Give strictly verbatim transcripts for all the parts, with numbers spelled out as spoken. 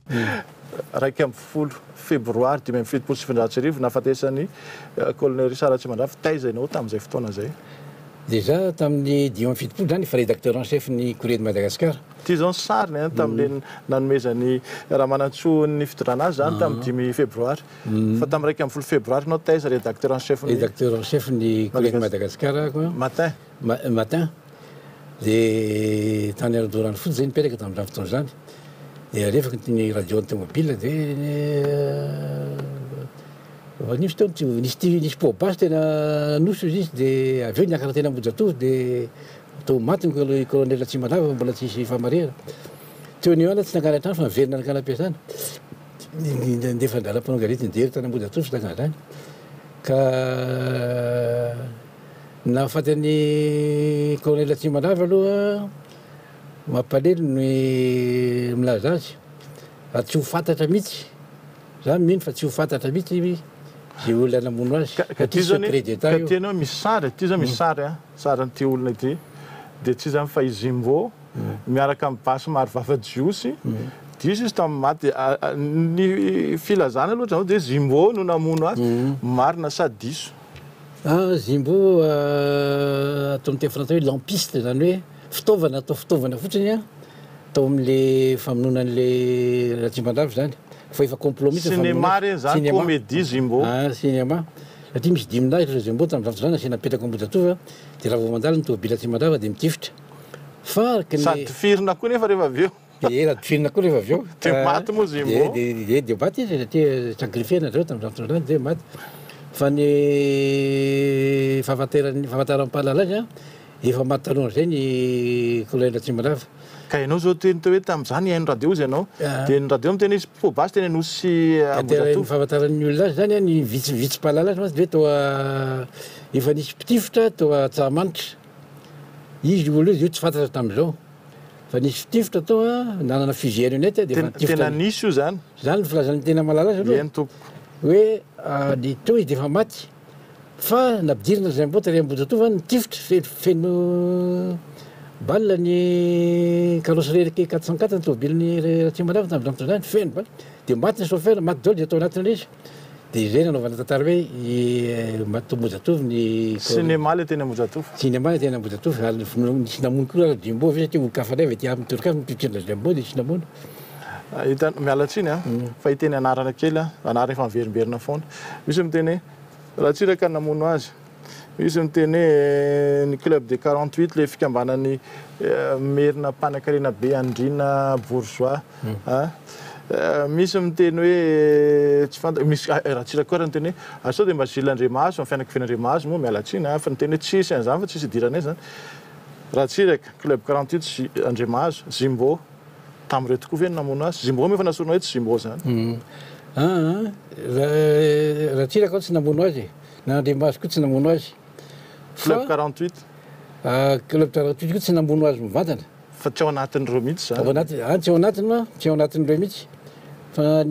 raiky amby folo febroary dimy amby fitopolo sy fitonjato sy arivo nafatesany colonel Richard Ratsimandrava taiza ianao tamin'izay fotoana zay. Déjà tamin'ny dimy amby fitopolo zany fa rédacteur en chef ny Courrier de Madagascar. Ty zao ny sariny a tamin'le nanomezany raha manantsoa ny fitondrana azy zany tamin'ny dimy febroary. Fa tamin'ny raiky amby folo febroary anao taiza rédacteur en chef ny rédacteur en chef ny Courrier de Madagascar koa. Matin. Matin. Dia tany Arodorano fotsy zay nipetraka tamin'izany fotoana zany. Dia alefaky ny radio automobile dia nisy teo nisy nisy pôbasy tena nosy izy izy dia avy eo niakatra tena Ambohijatovo dia tao maty ny colonel Ratsimandrava mbola tsisy famarera. Teo ny ana tsy nangana trano fa naverina nakana am-piasana. Ndefa andalam-panongarity nijery tany Ambohijatovo sy tangana zany. Ka nahafaty ny colonel Ratsimandrava aloha mampalelo ny milaza azy fa tsy ho fantatra mihitsy. Za mino fa tsy ho fantatra mihitsy zay olona namono azy. Ka ty zany ka ty anao misy sary, ty zao misy sary a, saran'ity olona ity. Dia tsy zany fa izy Zimbo miaraka amin'ny basy maro Vafajiosy. Diso izy tamin'ny maty ny filazana aloha zao dia Zimbo no namono azy. Marina sa diso. Ah Zimbo atao amin'ny teny frantsay hoe lampiste zany hoe fitaovana atao fitaovana fotsiny a atao amin'le famononan'le Ratsimandrava zany. Fa efa complot mihitsy cinéma reny zany comédie Zimbo. Ah cinéma. Satria misy diminazy ireo Zimbo tamin'izany fotoana zany asiana petraka Ambohijatovo dia raha vao mandalo ny tômôbila Ratsimandrava dia mitifitra. Fa sady firina koa nefa rehefa avy eo. Ie raha tifirina koa rehefa avy eo. Dia maty moa Zimbo. Dia dia maty izy satria sacrifié nareo tamin'izany fotoana zany dia maty. Fa ny fahafantarany fahafantaram-pahalala azy a efa maty taloha zay ny colonel Ratsimandrava. Ka ianao zao teny teo hoe tamin'izany haino radio izy ianao dia ny radio miteny izy pôbasy teny anosy Ambohijatovo. Fahafantaran'ny olona azy zany ny vitsivitsy-pahalala azy dia toa efa nisy mpitifitra toa Tsahamanitra. Izy olo izy io tsy fantatra tamin'izao. Fa nisy fitifitra toa nanana fusillade net dia efa tena nisy io zany. Zany filazany tena malala azy aloha. Eny tompo. Hoe ny teo izy dia efa maty. Fa nampidirina Zimbo tery Ambohijatovo nitifitra feno balle ny carrosserie quatre cent quatre ny tômôbilin'ny Ratsimandrava tamin'izany fotoana zany feno balle dia maty ny chauffeur maty daholo dia atao anatin'ilay izy. Dia izay nanaovana tantara hoe maty Ambohijatovo ny cinéma le teny Ambohijatovo. Cinéma le teny Ambohijatovo nisy namono koa raha Zimbo avy satria olo kafanay ty amin'ny torokafy mipipirina Zimbo dia tsy namono. Hita miala tsiny a fa hiteny anarana kely a anarana efa miverimberina foana. Misy miteny raha tsy raka namono azy. Misy miteny hoe ny club de quarante-huit le fikambanany merina mpanan-karena be Andrina Bourgeois. Misy miteny hoe tsy fanta misy raha tsy raka koa raha miteny hoe sao dia mba Gilles Andriamaso fianakaviana Andriamaso moa miala tsiny a fa niteny hoe tsisy an'izany fa tsisy idiranay zany. Raha tsy raka club quarante-huit Andriamaso Zimbo tamin'ireo tokoa ve namono azy. Zimbo moa efa nasorona hoe tsy Zimbo zany. Raha tsy raka tsy namono azy na Andriamaso koa tsy namono azy. Club quarante-huit. Club quarante-huit koa tsy namono azy mivantana. Fa tsy ao anatin'ireo mihitsy zany. Ao anaty ah tsy ao anatiny ma tsy ao anatin'ireo mihitsy. Fa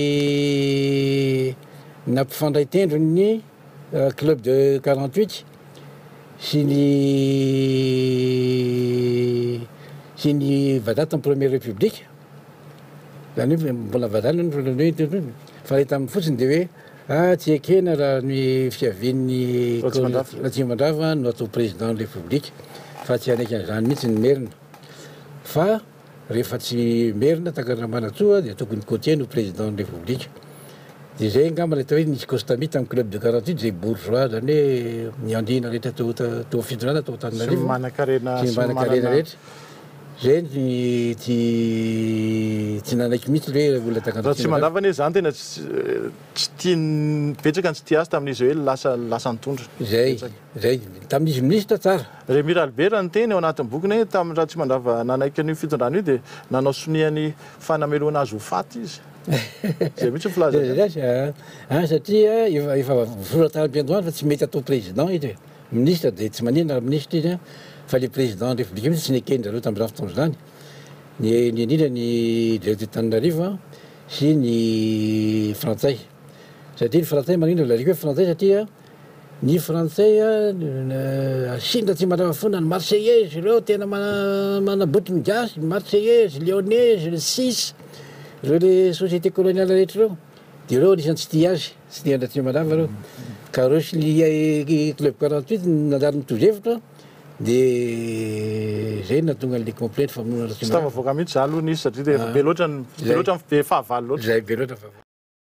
ny nampifandray tendro ny club de quarante-huit sy ny sy ny vadata amin'ny première république. Zany hoe mbola vadana fa ilay tamin'ny fotsiny dia hoe ah tsy ekena raha ny fiavian'ny Ratsimandrava no atao président de république fa tsy hanaiky an'izany mihitsy ny merina. Fa rehefa tsy merina Takaramana-Tsoa dia tokony Cotier no président de république. Dia zay angamba ilay atao hoe nisy costami tamin'ny club de quarante-huit zay bourgeois zany hoe niandriana rehetra tao tao fitondrana tao Antananarivo. Sy manan-karena sy manan-karena rehetra. Zay ny tsy tsy nanaiky mihitsy hoe olona Takaramana. Ratsimandrava anie zany tena tsy tiany betsaka tsy tia azy tamin'izy hoe lasa lasa nitondra. Zay zay tamin'izy ministre tsara. Remir Albert ny teny ao anatin'ny bokiny hoe tamin'ny Ratsimandrava nanaiky an'io fitondrana io dia nanao soniany fanameloana azy ho faty izy. Zay mihitsy filaza. Ah satria efa efa voatanam-piandohana fa tsy mety atao président izy. Ministre dia tsy maninona ministre izy fa le président de république mihitsy tsy nekeny zareo tamin'izany fotoana zany. Ny ny indrindra ny directeur d'Antananarivo sy ny frantsay. Satria ny frantsay manindra lariko hoe frantsay satria ny frantsay asindra tsy mandrava foana ny marseillaise ireo tena manabotry migasy marseillaise lyonnaise le six reo le société coloniale rehetra reo de reo anisan'ny tsy tia azy tsy tia andratria malava reo ka reo sy ny club quarante-huit nandary nitozevitra de zay natonga an'le complainte famonoana tsy tafavoaka mihitsy za aloha nisy satria de efa be loatra be loatra be fahavalo loatra zay be loatra fa